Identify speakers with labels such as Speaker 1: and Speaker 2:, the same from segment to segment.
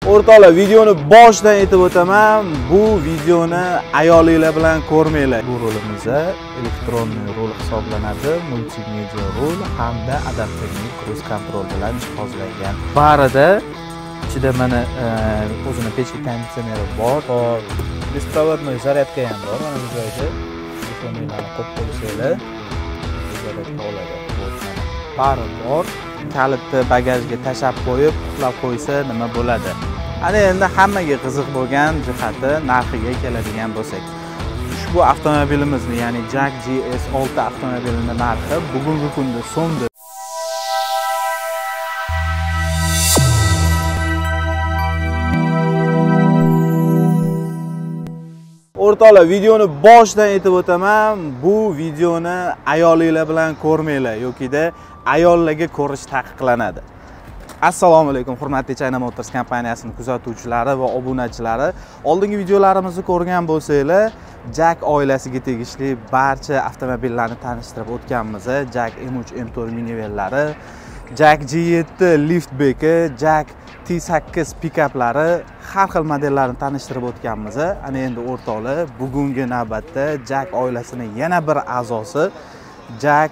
Speaker 1: O'rtoqlar, videoni boshidan aytib o'taman. Bu videoni ayolinglar bilan ko'rmanglar. Bu rolimizda elektronniy rol hisoblanadi, multimedia rol hamda adaptivniy cruise control bilan jihozlangan. Barida ichida mana o'zini pechka konditsioneri bor, беспроводной zaryadka ham bor. Mana bu joyda telefonlarni qo'yib qo'ysanglar, zaryadka oladi. Bari bor. Kalitni bagajga tashab qo'yib, uxlab qo'ysa nima bo'ladi? Ana endi hammaga qiziq bo'lgan jihati narxiga keladigan bo'lsak. Ushbu avtomobilimizni, ya'ni Jack GS6 avtomobilining narxi bugungi kunda so'mda. O'rtoqlar, videoni boshidan aytib o'taman. Bu videoni ayolinglar bilan ko'rmanglar yoki-da ayollarga ko'rish taqiqlanadi. Assalomu alaykum, hurmatli China Motors kompaniyasining kuzatuvchilari va obunachilari. Oldingi videolarimizni ko'rgan bo'lsanglar, Jack oilasiga tegishli barcha avtomobillarni tanishtirib o'tganmiz. Jack M3 M4 minivellari, Jack G7 liftbeki, Jack T8 pikaplari, har xil modellarni tanishtirib o'tganmiz. Ana endi o'rtoqlar, bugungi navbatda Jack oilasining yana bir a'zosi Jack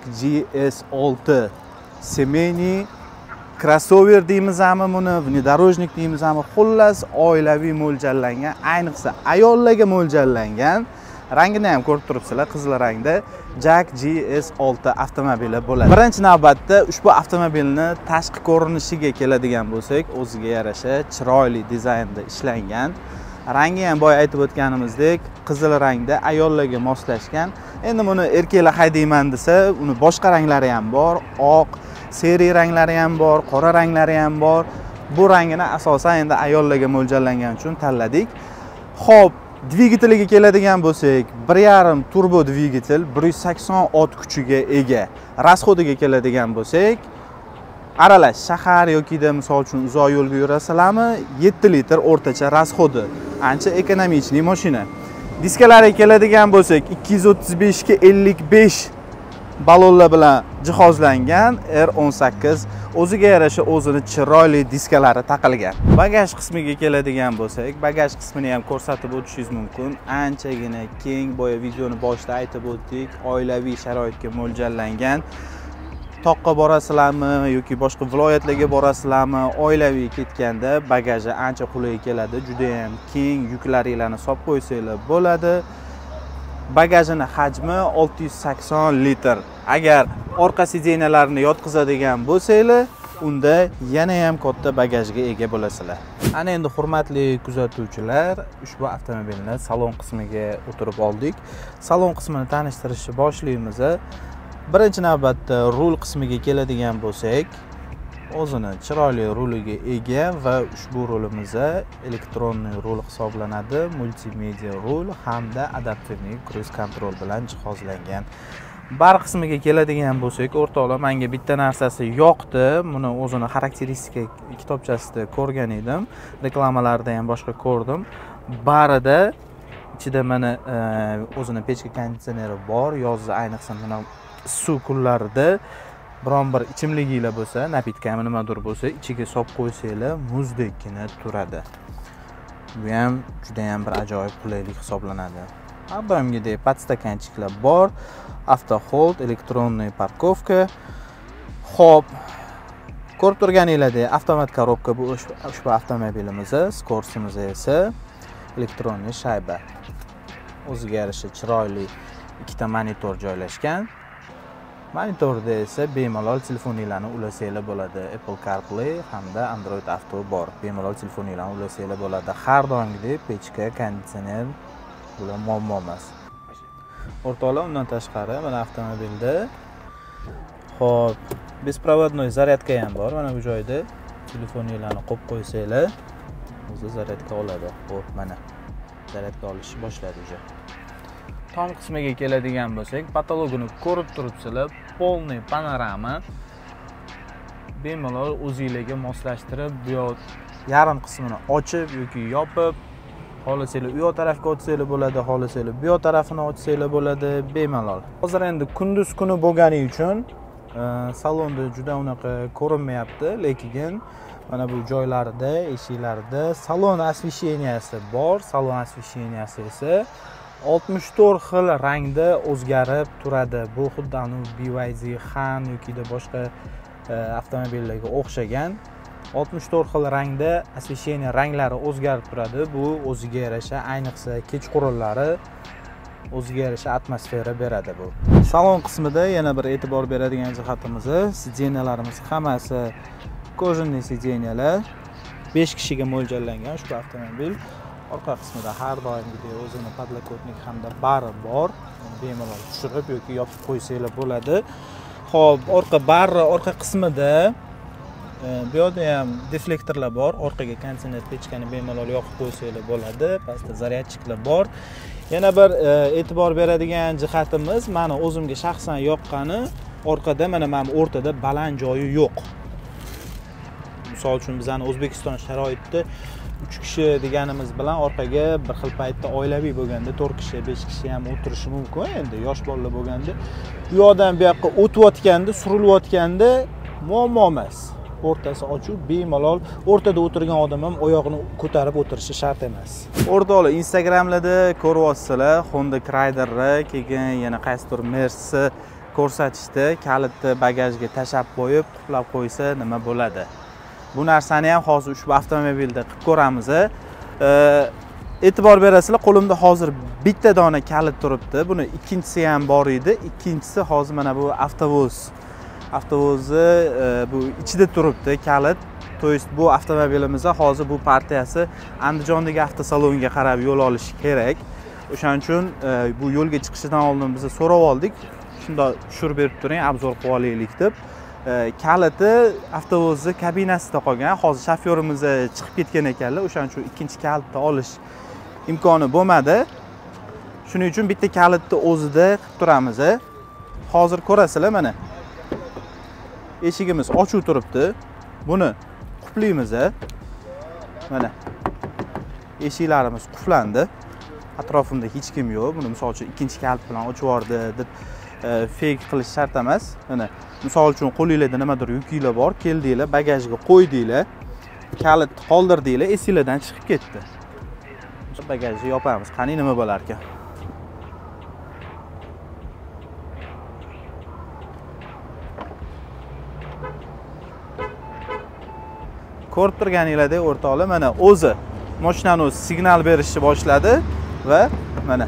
Speaker 1: GS6 semeyniy crossover deymizmi, buni внедорожник deymizmi, xullas oilaviy mo'ljallangan, ayniqsa ayollarga mo'ljallangan. Rangini ham ko'rib turibsizlar, qizil rangda Jack GS6 avtomobili bo'ladi. Birinchi navbatda ushbu avtomobilni tashqi ko'rinishiga keladigan bo'lsak, o'ziga yarasha chiroyli dizaynda ishlangan. Rangi ham boya aytib o'tganimizdek, qizil rangda ayollarga moslashgan. Endi buni erkaklar haydayman desa, uni boshqa ranglari ham bor, oq, seri ranglari ham bor, qora ranglari ham bor. Bu rangini asosan endi ayollarga mo'ljallangan uchun tanladik. Xo'p, dvigateliga keladigan bo'lsak, 1.5 turbo dvigatel, 180 ot kuchiga ega. Rasxodiga keladigan bo'lsak, aralash shahar yoki-da misol uchun uzoq yo'lga yurasizlarmi, 7 litr o'rtacha rasxodi. Ancha ekonomichniy mashina. Diskalariga keladigan bo'lsak, 235 ga 55 balonlar bilan jihozlangan R18, o'ziga yarasha o'zini chiroyli diskalari taqilgan. Bagaj qismiga keladigan bo'lsak, bagaj qismini ham ko'rsatib o'tishingiz mumkin. Anchagina keng, boya videoni boshida aytib o'tdik, oilaviy sharoitga mo'ljallangan. Toqqa borasizlarmi yoki boshqa viloyatlarga borasizlarmi, oilaviy ketganda bagaji ancha qulay keladi. Juda ham keng, yuklaringlarni solib qo'ysanglar bo'ladi. Bagajini hajmi 680 litr. Agar orqa sideniyalarni yotqizadigan bo'lsanglar, unda yana ham katta bagajga ega bo'lasizlar. Ana endi hurmatli kuzatuvchilar, ushbu avtomobilni salon qismiga o'tirib oldik. Salon qismini tanishtirishni boshlaymiz. Birinchi navbatda rul qismiga keladigan bo'lsak, o'zini chiroyli ruliga ega va ushbu rulimizda elektronniy rul hisoblanadi, multimedia rul hamda adaptivniy cruise control bilan jihozlangan. Bar qismiga keladigan bo'lsak, o'rtoqlar, menga bitta narsasi yoqdi. Buni o'zini xarakteristika kitobchasida ko'rgan edim, reklamalarda ham boshqa ko'rdim. Barida ichida mana o'zini pechka konditsioneri bor. Yozda ayniqsa mana suv kunlarida biron bir ichimliginglar bo'lsa, napitkami nimadir bo'lsa, ichiga solib qo'ysanglar, muzdekgina turadi. Bu ham juda ham bir ajoyib qulaylik hisoblanadi. Har doimgidek podstakanchiklar bor, avto hold, elektronniy parkovka. Xo'p, ko'rib turganingizdek, avtomat korobka bu ushbu avtomobilimiz, skorsimiz esa elektronniy shayba. O'ziga yarasha chiroyli ikkita monitor joylashgan. Monitorda esa bemalol telefoninglarni ulasanglar bo'ladi. Apple CarPlay hamda Android Auto bor. Bemalol telefoninglarni ulasanglar bo'ladi. Har doimgidek pechka, konditsioner bular muammo emas. O'rtoqlar, undan tashqari mana avtomobilda xo'p, беспроводной zaryadka ham bor. Mana bu joyda telefoninglarni qo'yib qo'ysanglar, o'zi zaryadka oladi. Xo'p, mana zaryadka olishni boshladi уже. Tom qismiga keladigan bo'lsak, patologini ko'rib turibsizlar, polniy panorama. Bemalol o'zingizlarga moslashtirib, bu yoq yarim qismini ochib yoki yopib, xohlasanglar u yoq tarafga o'tsanglar bo'ladi, xohlasanglar bu yoq tarafini ochsanglar bo'ladi, bemalol. Hozir endi kunduz kuni bo'lgani uchun salonda juda unaqa ko'rinmayapti, lekin Mana bu joylarda, eshiklarda salon osvesheniyasi bor. Salon osvesheniyasi esa 64 xil rangda o'zgarib turadi. Bu xuddi BYD Han yoki boshqa avtomobillarga o'xshagan 64 xil rangda osvesheniya ranglari o'zgarib turadi. Bu o'ziga yarasha, ayniqsa kechqurunlari o'ziga yarasha atmosfera beradi bu. Salon qismida yana bir e'tibor beradigan jihatimiz, sideniyalarimiz hammasi kojinli sideniyalar. 5 kishiga mo'ljallangan ushbu avtomobil. Orqa qismida har doimgidek o'zini podlokotnik hamda bari bor. Bemalol tushirib yoki yopib qo'ysanglar bo'ladi. Xo'p, orqa qismida bu yerda ham deflektorlar bor. Orqaga konditsioner pechkani bemalol yoqib qo'ysanglar bo'ladi. Pastda zaryadchiklar bor. Yana bir e'tibor beradigan jihatimiz, meni o'zimga shaxsan yoqqani, orqada mana o'rtada baland joyi yo'q. Misol uchun bizning O'zbekiston sharoitida 3 kishi deganimiz bilan orqaga bir xil paytda oilaviy bo'lganda 4 kishi, 5 kishi ham o'tirishi mumkin. Endi yosh bolalar bo'lganda bu yoqdan bu yoqqa o'tayotganda, surilayotganda muammo emas. O'rtasi ochiq, bemalol o'rtada o'tirgan odam ham oyog'ini ko'tarib o'tirishi shart emas. O'rtoqlar, Instagramlarda ko'ryapsizlar, Honda Cryder'ni, keyin yana qaysidir Mercedesni ko'rsatishdi. Kalitni bagajga tashab qo'yib, quplab qo'ysa nima bo'ladi? Bu narsani ham hozir ushbu avtomobilda qilib ko'ramiz. E'tibor berasizlar, qo'limda hozir bitta dona kalit turibdi. Buni ikkinchisi ham bor edi. Ikkinchisi hozir mana bu avtovozi bu ichida turibdi kalit. To есть bu avtomobilimiz hozir bu partiyasi Andijondagi avtosalonga qarab yo'l olishi kerak. O'shaning uchun bu yo'lga chiqishidan oldin biz so'rab oldik. Shunda tushirib berib turing, obzor qilib olaylik deb. Kaliti avtovozni kabinasida qolgan. Hozir shofyorimiz chiqib ketgan ekanlar. O'shaning uchun ikkinchi kalitni olish imkoni bo'lmadi. Shuning uchun bitta kalitni o'zida qilib turamiz. Hozir ko'rasizlar mana. Eshigimiz ochiq turibdi. Buni qulflaymiz. Mana. Eshiklarimiz qulflandi. Atrofimda hech kim yo'q. Buni misol uchun ikkinchi kalit bilan ochib yubordi deb fake qilish shart emas. Mana misol uchun qo'lingizda nimadir yukinglar bor, keldinglar, bagajga qo'ydinglar, kalit qoldirdinglar, esinglardan chiqib ketdi. Bagajni yopamiz. Qani nima bo'lar ekan? Ko'rib turganinglardek o'rtoqlar, mana o'zi mashinani o'zi signal berishni boshladi va mana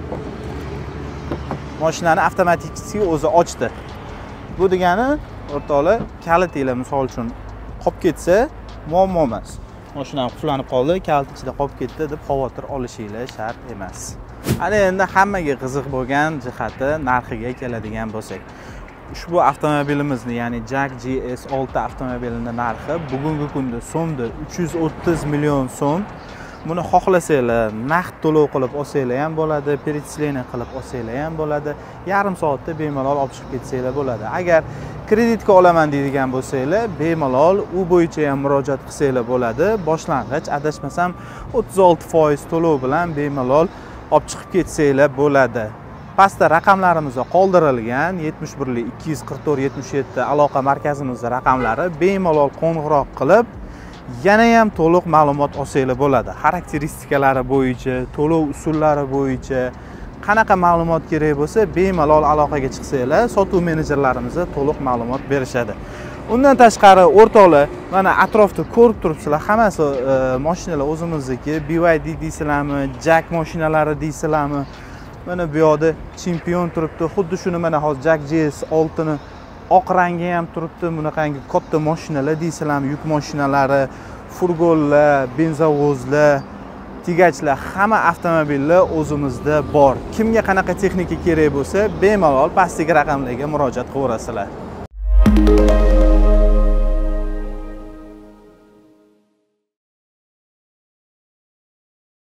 Speaker 1: mashinani avtomatik o'zi ochdi. Bu degani o'rtoqlar, kalitinglar misol uchun qolib ketsa muammo emas. Mashinam qulflanib qoldi, kalit ichida qolib ketdi deb xavotir olishinglar shart emas. Ana endi hammaga qiziq bo'lgan jihati narxiga keladigan bo'lsak. Ushbu avtomobilimizni, ya'ni Jag GS6 avtomobilining narxi bugungi kunda so'mda 330 million so'm. Buni xohlasanglar naqd to'lov qilib olsanglar ham bo'ladi, перечисление qilib olsanglar ham bo'ladi. Yarim soatda bemalol olib chiqib ketsanglar bo'ladi. Agar kreditga olaman deydigan bo'lsanglar, bemalol u bo'yicha ham murojaat qilsanglar bo'ladi. Boshlang'ich adashmasam 36% to'lov bilan bemalol olib chiqib ketsanglar bo'ladi. Pastda raqamlarimiz qoldirilgan 71 244 77 aloqa markazimizning raqamlari, bemalol qo'ng'iroq qilib yana ham to'liq ma'lumot olsanglar bo'ladi. Xarakteristikalari bo'yicha, to'lov usullari bo'yicha qanaqa ma'lumot kerak bo'lsa, bemalol aloqaga chiqsanglar, sotuv menejerlarimiz to'liq ma'lumot berishadi. Undan tashqari o'rtoqlar, mana atrofda ko'rib turibsizlar, hammasi mashinalar o'zimizniki. BYD deysizlarmi, Jag mashinalari deysizlarmi? Mana bu yoqda chempion turibdi. Xuddi shuni mana hozir Jag GS6 ni oq rangi ham turibdi. Bunaqangi katta mashinalar deysizlarmi, yuk mashinalari, furgonlar, benzovozlar, tegachlar, hamma avtomobillar o'zimizda bor. Kimga qanaqa texnika kerak bo'lsa, bemalol pastdagi raqamlarga murojaat qilaverasizlar.